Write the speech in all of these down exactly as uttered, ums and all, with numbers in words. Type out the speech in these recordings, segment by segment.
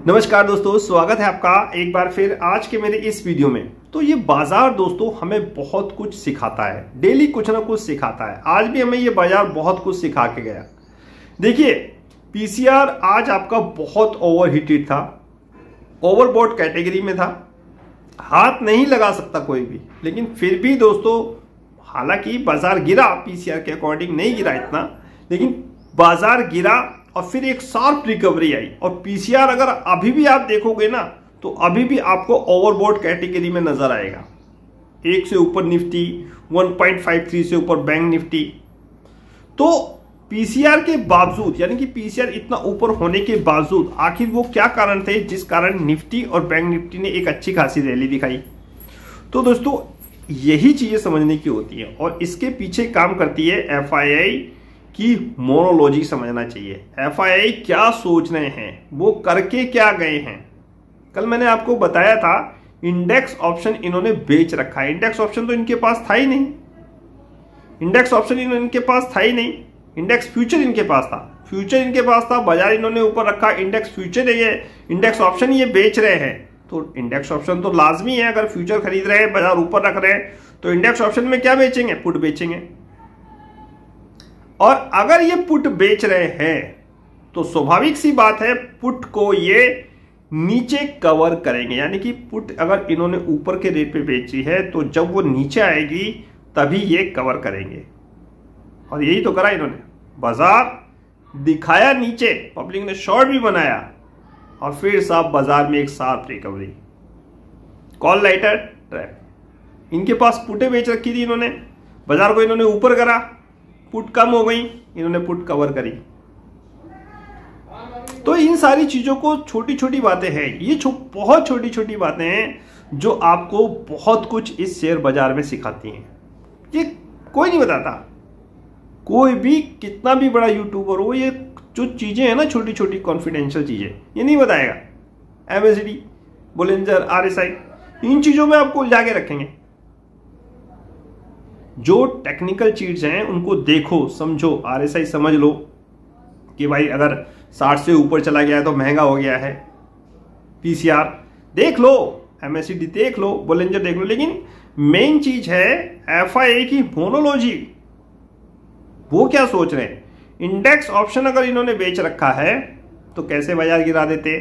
नमस्कार दोस्तों, स्वागत है आपका एक बार फिर आज के मेरे इस वीडियो में। तो ये बाजार दोस्तों हमें बहुत कुछ सिखाता है, डेली कुछ ना कुछ सिखाता है। आज भी हमें ये बाजार बहुत कुछ सिखा के गया। देखिए, पीसीआर आज आपका बहुत ओवरहीटेड था, ओवरबॉट कैटेगरी में था, हाथ नहीं लगा सकता कोई भी। लेकिन फिर भी दोस्तों, हालांकि बाजार गिरा, पीसीआर के अकॉर्डिंग नहीं गिरा इतना, लेकिन बाजार गिरा और फिर एक शार्प रिकवरी आई। और पीसीआर अगर अभी भी आप देखोगे ना, तो अभी भी आपको ओवरबॉट कैटेगरी में नजर आएगा। एक से ऊपर निफ्टी, एक पॉइंट पाँच तीन से ऊपर बैंक निफ्टी। तो पीसीआर के बावजूद, यानी कि पीसीआर इतना ऊपर होने के बावजूद आखिर वो क्या कारण थे जिस कारण निफ्टी और बैंक निफ्टी ने एक अच्छी खासी रैली दिखाई। तो दोस्तों यही चीजें समझने की होती है और इसके पीछे काम करती है एफआईआई की मोनोलॉजी समझना चाहिए। एफआईआई क्या सोच रहे हैं, वो करके क्या गए हैं। कल मैंने आपको बताया था इंडेक्स ऑप्शन इन्होंने बेच रखा है। इंडेक्स ऑप्शन तो इनके पास था ही नहीं, इंडेक्स ऑप्शन इनके पास था ही नहीं। इंडेक्स फ्यूचर इनके पास था, फ्यूचर इनके पास था, बाजार इन्होंने ऊपर रखा। इंडेक्स फ्यूचर है, ये इंडेक्स ऑप्शन ये बेच रहे हैं। तो इंडेक्स ऑप्शन तो लाजमी है, अगर फ्यूचर खरीद रहे हैं, बाजार ऊपर रख रहे हैं, तो इंडेक्स ऑप्शन में क्या बेचेंगे? पुट बेचेंगे। और अगर ये पुट बेच रहे हैं तो स्वाभाविक सी बात है, पुट को ये नीचे कवर करेंगे। यानी कि पुट अगर इन्होंने ऊपर के रेट पे बेची है तो जब वो नीचे आएगी तभी ये कवर करेंगे। और यही तो करा इन्होंने, बाजार दिखाया नीचे, पब्लिक ने शॉर्ट भी बनाया और फिर साहब बाजार में एक शार्प रिकवरी। कॉल लाइटर ट्रैप, इनके पास पुटे बेच रखी थी इन्होंने, बाजार को इन्होंने ऊपर करा, पुट कम हो गई, इन्होंने पुट कवर करी। तो इन सारी चीजों को, छोटी छोटी बातें हैं ये, छो, बहुत छोटी छोटी बातें हैं जो आपको बहुत कुछ इस शेयर बाजार में सिखाती हैं। ये कोई नहीं बताता, कोई भी कितना भी बड़ा यूट्यूबर हो, ये जो चीजें हैं ना, छोटी छोटी कॉन्फिडेंशियल चीजें, ये नहीं बताएगा। एमएसडी, बोलिंजर, आरएसआई, इन चीजों में आपको उलझा के रखेंगे। जो टेक्निकल चीज हैं उनको देखो, समझो। आरएसआई समझ लो कि भाई अगर साठ से ऊपर चला गया है तो महंगा हो गया है। पीसीआर देख लो, एमएसडी देख लो, बोलिंजर देख लो। लेकिन मेन चीज है एफआईआई की मोनोलॉजी। वो क्या सोच रहे हैं? इंडेक्स ऑप्शन अगर इन्होंने बेच रखा है तो कैसे बाजार गिरा देते,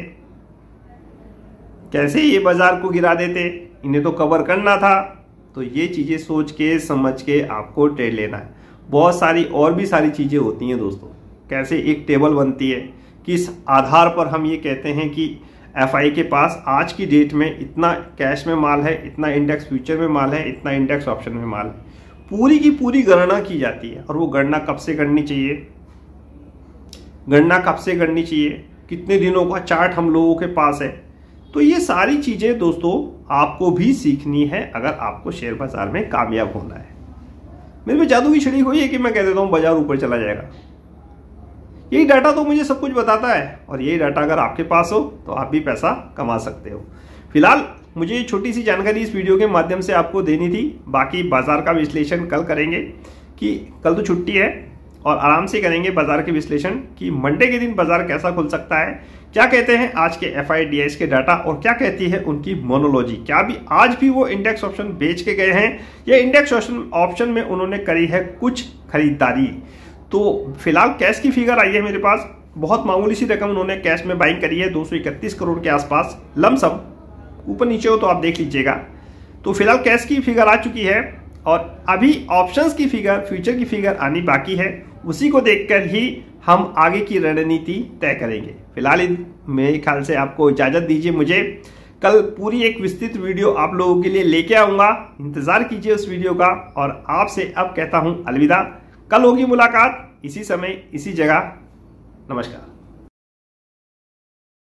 कैसे ये बाजार को गिरा देते? इन्हें तो कवर करना था। तो ये चीजें सोच के समझ के आपको ट्रेड लेना है। बहुत सारी और भी सारी चीजें होती हैं दोस्तों। कैसे एक टेबल बनती है, किस आधार पर हम ये कहते हैं कि एफआई के पास आज की डेट में इतना कैश में माल है, इतना इंडेक्स फ्यूचर में माल है, इतना इंडेक्स ऑप्शन में माल है। पूरी की पूरी गणना की जाती है। और वो गणना कब से करनी चाहिए, गणना कब से करनी चाहिए, कितने दिनों का चार्ट हम लोगों के पास है। तो ये सारी चीजें दोस्तों आपको भी सीखनी है अगर आपको शेयर बाजार में कामयाब होना है। मेरे पे जादू की छड़ी हुई है कि मैं कह देता हूं बाजार ऊपर चला जाएगा। यही डाटा तो मुझे सब कुछ बताता है और यही डाटा अगर आपके पास हो तो आप भी पैसा कमा सकते हो। फिलहाल मुझे ये छोटी सी जानकारी इस वीडियो के माध्यम से आपको देनी थी। बाकी बाजार का विश्लेषण कल करेंगे, कि कल तो छुट्टी है और आराम से करेंगे बाजार के विश्लेषण कि मंडे के दिन बाजार कैसा खुल सकता है, क्या कहते हैं आज के एफआईडीआईएस के डाटा और क्या कहती है उनकी मोनोलॉजी। क्या भी आज भी वो इंडेक्स ऑप्शन बेच के गए हैं या इंडेक्स ऑप्शन में उन्होंने करी है कुछ खरीदारी। तो फिलहाल कैश की फिगर आई है मेरे पास, बहुत मामूली सी रकम उन्होंने कैश में बाइंग करी है, दो सौ इकतीस करोड़ के आसपास, लमसम, ऊपर नीचे हो तो आप देख लीजिएगा। तो फिलहाल कैश की फिगर आ चुकी है और अभी ऑप्शंस की फिगर, फ्यूचर की फिगर आनी बाकी है। उसी को देखकर ही हम आगे की रणनीति तय करेंगे। फिलहाल मेरे ख्याल से आपको इजाजत दीजिए। मुझे कल पूरी एक विस्तृत वीडियो आप लोगों के लिए लेके आऊंगा, इंतजार कीजिए उस वीडियो का। और आपसे अब कहता हूं अलविदा, कल होगी मुलाकात इसी समय इसी जगह। नमस्कार।